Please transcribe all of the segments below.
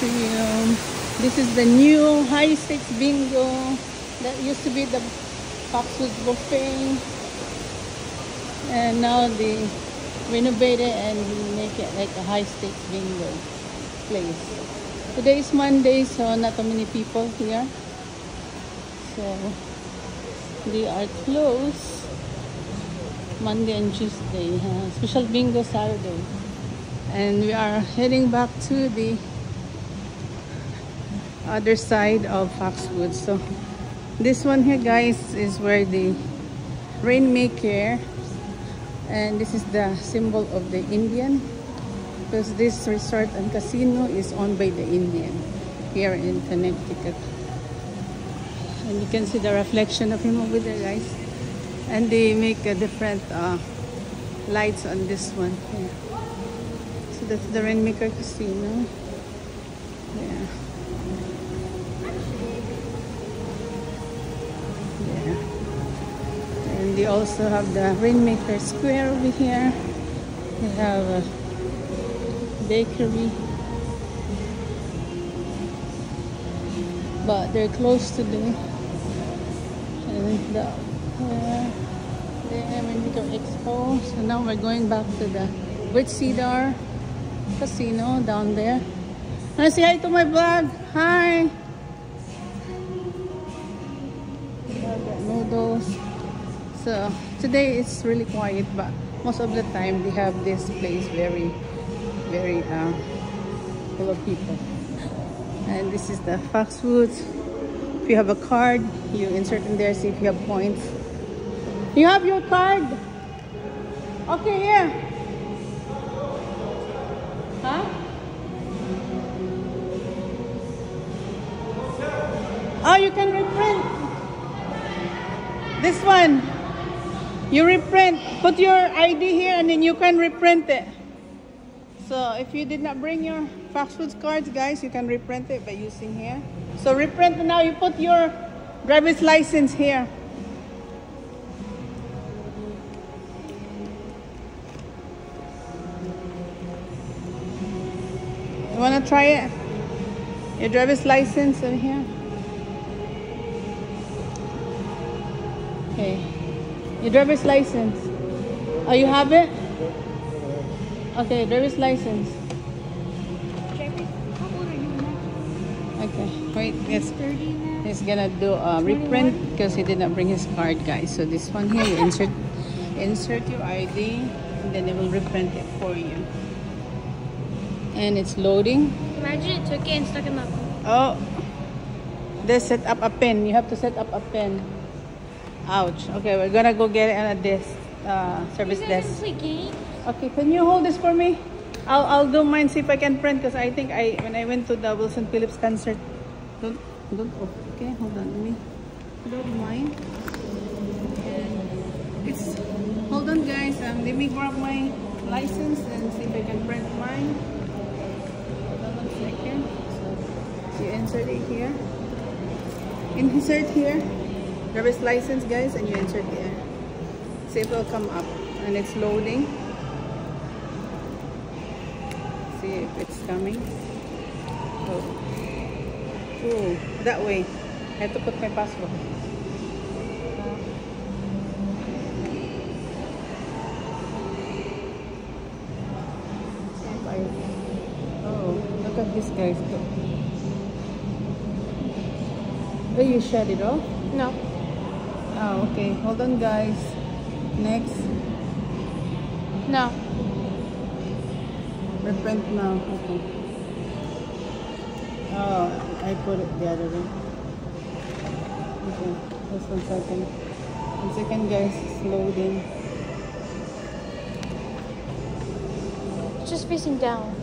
Museum. This is the new high stakes bingo that used to be the Foxwoods buffet, and now they renovate it and make it like a high stakes bingo place. Today is Monday, so not too many people here, so they are closed Monday and Tuesday. Special bingo Saturday, and we are heading back to the other side of Foxwoods. So this one here, guys, is where the rainmaker, and this is the symbol of the Indian, because this resort and casino is owned by the Indian here in Connecticut. And you can see the reflection of him over there, guys. And they make a different lights on this one here. So that's the rainmaker casino. Yeah. And they also have the Rainmaker Square over here. They have a bakery, but they're closed today. And the Rainmaker Expo. So now we're going back to the Witch Cedar Casino down there. Wanna say hi to my vlog? Hi. Noodles. So today it's really quiet, but most of the time they have this place very full of people. And this is the Foxwoods. If you have a card, you insert in there, see if you have points. You have your card? Okay, here. Huh? Oh, you can reprint this one. You reprint, put your ID here, and then you can reprint it. So if you did not bring your Foxwoods cards, guys, you can reprint it by using here. So reprint now, you put your driver's license here. You wanna try it? Your driver's license in here. Okay. Your driver's license. Oh, you have it? Okay, driver's license. Okay, wait. He's gonna do a reprint because he did not bring his card, guys. So this one here, you insert your ID, and then it will reprint it for you. And it's loading. Imagine it took it and stuck in the. Oh, they set up a pen. You have to set up a pen. Ouch. Okay, we're gonna go get it on a desk, service desk. Play games? Okay, can you hold this for me? I'll do mine, see if I can print, because I think when I went to the Wilson Phillips concert. Don't. Okay, hold on. Let me load mine. And it's. Hold on, guys. Let me grab my license and see if I can print mine. Hold on 1 second. So you insert it here. Insert here. Driver's license, guys, and you insert here. See if it will come up, and it's loading. See if it's coming. Oh, that way. I have to put my password. Oh, look at this, guys. Oh, you shut it off? No. Oh, okay. Hold on, guys. Next. No. Reprint now. Okay. Oh, I put it the other way. Okay. Just 1 second. 1 second, guys. It's loading. It's just facing down.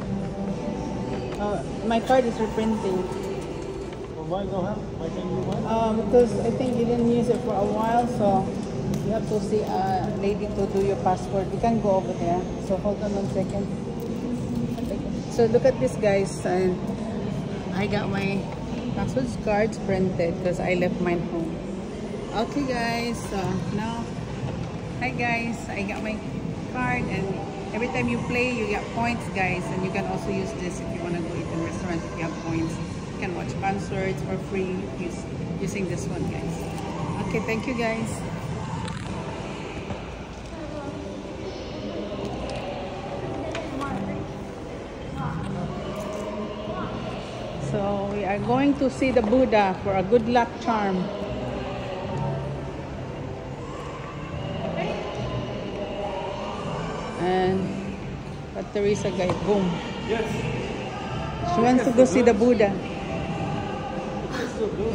My card is reprinting. Why go ahead? Why can't you buy? Because I think you didn't use it for a while, so you have to see a lady to do your password. You can go over there. So hold on 1 second. So look at this, guys. I got my Foxwoods cards printed because I left mine home. Okay, guys. So now, hi guys. I got my card, and every time you play, you get points, guys. And you can also use this if you want to go eat in restaurants if you have points. answer it for free using this one, guys. Okay, thank you, guys. So we are going to see the Buddha for a good luck charm. And but Teresa, guys, boom. Yes. She wants to go see the Buddha. It's so good.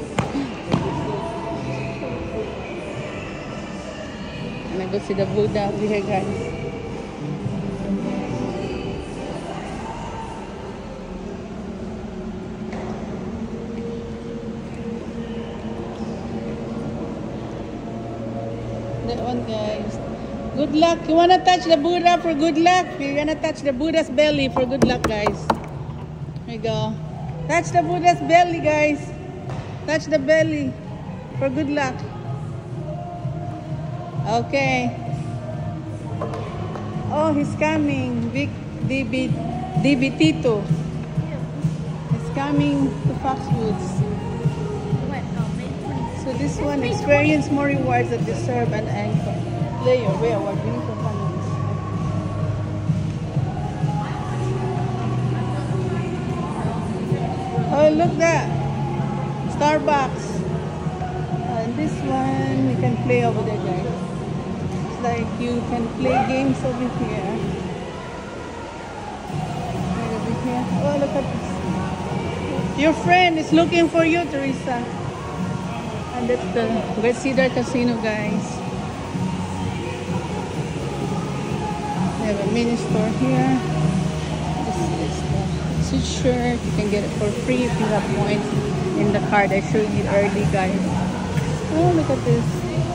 And I go see the Buddha over here, guys. That one, guys. Good luck. You wanna touch the Buddha for good luck? You're gonna touch the Buddha's belly for good luck, guys. There you go. Touch the Buddha's belly, guys. Touch the belly for good luck. Okay. Oh, he's coming. Vic DB Tito. He's coming to Foxwoods. So this one, experience more rewards that deserve an anchor. Player, where award winning performance. Oh, look that. Starbucks. And this one, you can play over there, guys. It's like you can play games over here. Right over here. Oh, look at this. Your friend is looking for you, Teresa. And that's the Red Cedar Casino, guys. We have a mini store here. This is the suit shirt. You can get it for free if you have points in the card I showed you early, guys. Oh, look at this.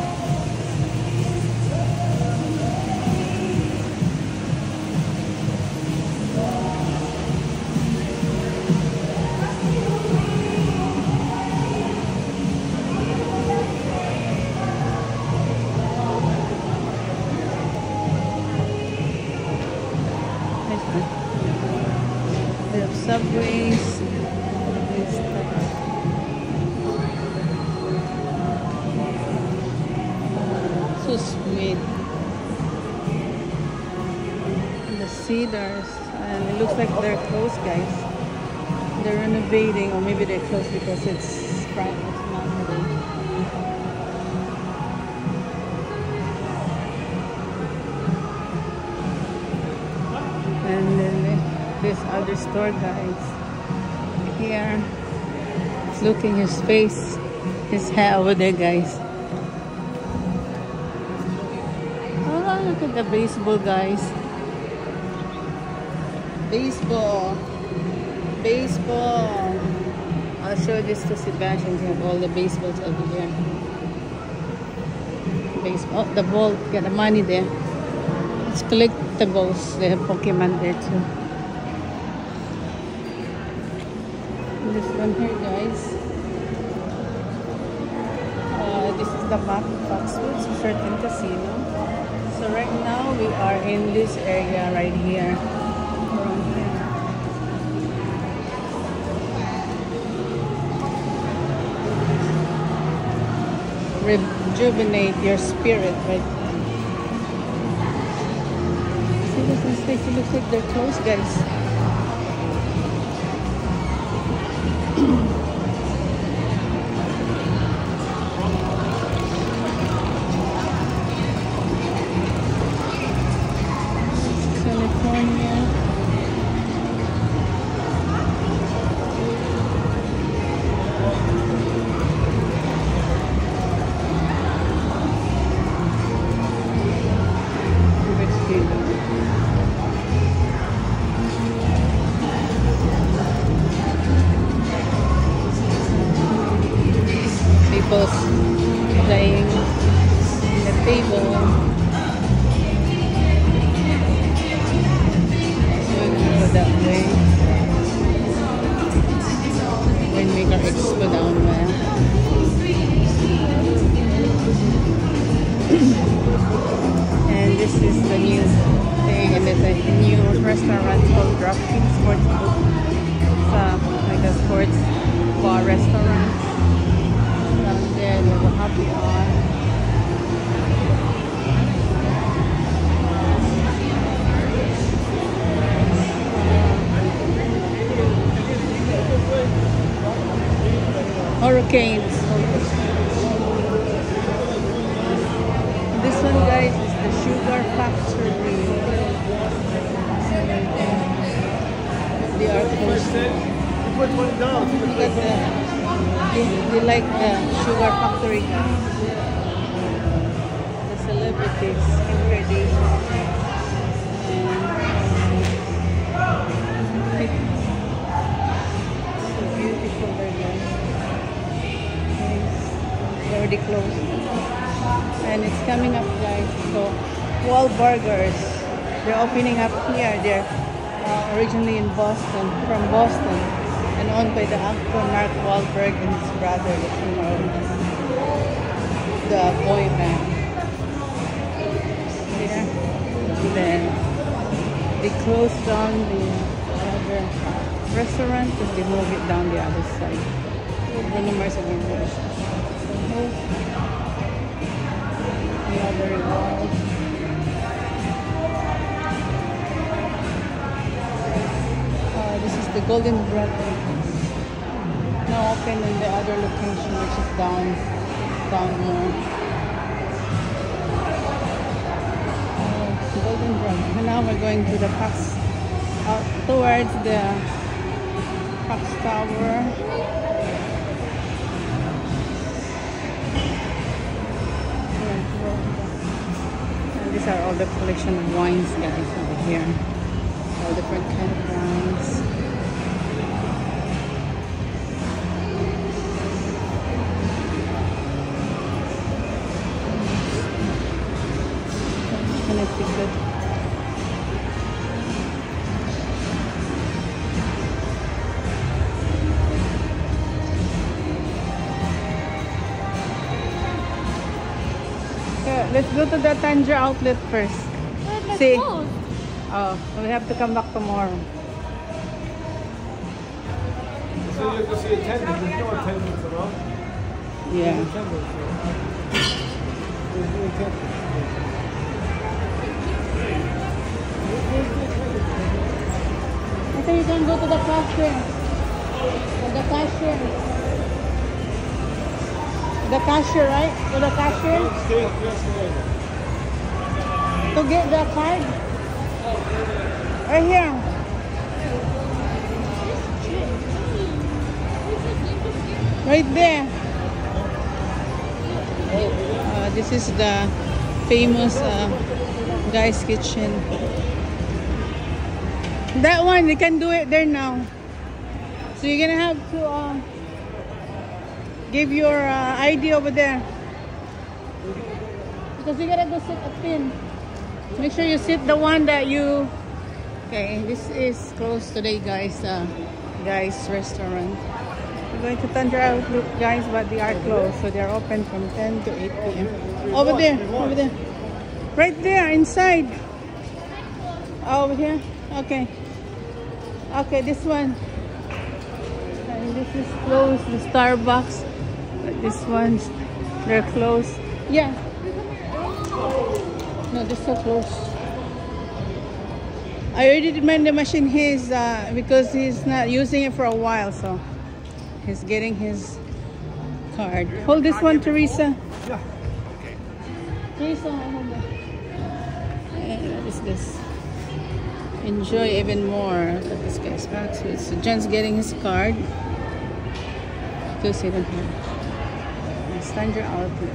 They have subways. So sweet. And the cedars. And it looks like they're closed, guys. They're renovating, or maybe they're closed because it's Friday. It's not today. And then this other store, guys. Here, it's looking his face, his hair over there, guys. Oh, look at the baseball, guys. Baseball. Baseball. I'll show this to Sebastian. They have all the baseballs over here. Baseball. Oh, the ball. Got the money there. It's collectibles. They have Pokemon there too. And this one here, guys. This is the map of Foxwoods, certain casino. So right now we are in this area right here. Around here. Rejuvenate your spirit right now. See this in space, it looks like they're closed, guys. California. People playing the table. So we go that way. Rainmaker Expo down there. And this is the new thing, and there's a new restaurant called Dropkick Sports Book. It's like a sports bar restaurants. Down there, there's a happy hour. Hurricanes. This one, guys, is the sugar factory. They are close. They like the sugar factory, guys. The celebrities every day. So beautiful there, guys. It's already closed. And it's coming up, guys. So Wahlburgers, they're opening up here. They're originally in Boston, from Boston, and owned by the actor Mark Wahlberg and his brother, the singer of the boy band. Yeah. And then they closed down the other restaurant because they moved it down the other side. Bruno Mars again. The other wall. This is the Golden Bread now open in the other location, which is down more. Golden Bread. And now we're going to the Fox, towards the Fox Tower. And these are all the collection of wines, guys, over here. All different kind of wines. Connecticut. Yeah, let's go to the Tanja outlet first. See. Oh, we have to come back tomorrow. So you can see attendance. There's no attendance at all. Yeah. There's no attendance. I think you can go to the cashier. The cashier. The cashier, right? To the cashier? To get the card? Right here. Right there. This is the famous guy's kitchen. That one, you can do it there now. So you're gonna have to give your ID over there. Because you gotta go sit a pin. Make sure you sit the one that you... Okay, this is closed today, guys. Guys restaurant. We're going to Tanja Outlook, guys, but they are closed. So they're open from 10 to 8 p.m. Over there, over there. Right there, inside. Over here. Okay. Okay, this one. And this is closed, the Starbucks. But this one's, they're closed. Yeah. No, they're so close. I already demanded the machine his because he's not using it for a while, so he's getting his card. Hold this one, Teresa. Yeah. Teresa, hold that. What is this? Enjoy even more. Look at this guy's Foxwoods. So John's getting his card. Still sitting here. Standard outlet.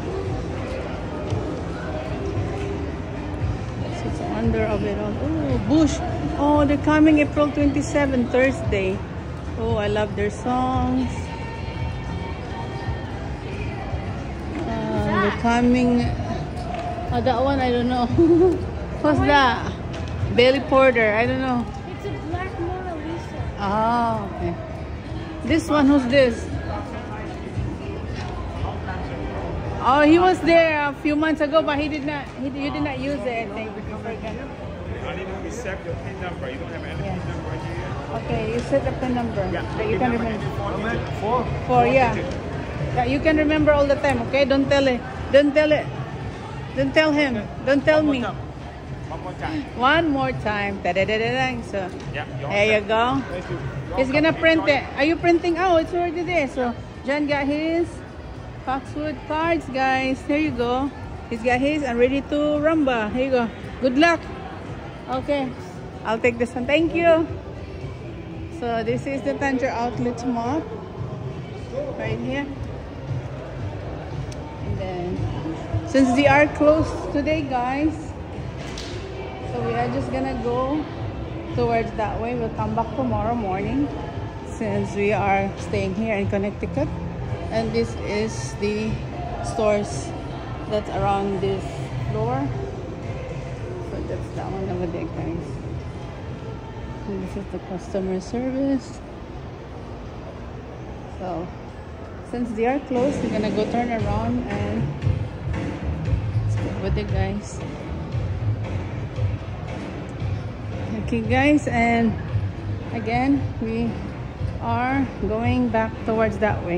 So it's under of it all. Oh, Bush. Oh, they're coming April 27, Thursday. Oh, I love their songs. They're coming. Oh, that one, I don't know. What's that? Bailey Porter, I don't know. It's a black Mona Lisa. Oh, okay. This one, who's this? Oh, he was there a few months ago, but he did not use it, I think. All you do is set your PIN number. You don't have any PIN number here. Okay, you set up the number. Yeah. That you can remember. How much? 4? 4, yeah. Yeah, you can remember all the time, okay? Don't tell it. Don't tell it. Don't tell him. Don't tell me. One more time. One more time. Da-da-da-da-da. So, Yeah. there you go. Thank you. He's gonna print it. Are you printing? Oh, it's already there. So, John got his Foxwood cards, guys. Here you go. He's got his and ready to rumba. Here you go. Good luck. Okay. I'll take this one. Thank you. So, this is the Tangier Outlet Mall. Right here. And then, since they are closed today, guys, so we are just gonna go towards that way. We'll come back tomorrow morning since we are staying here in Connecticut. And this is the stores that's around this floor. So that's that one over there, guys. And this is the customer service. So since they are closed, we're gonna go turn around and stay with it, guys. Okay, guys, and again we are going back towards that way.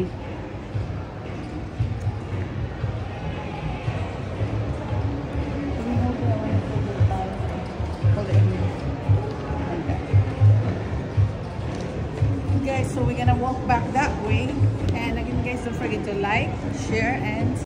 Guys, so we're gonna walk back that way, and again guys, don't forget to like, share, and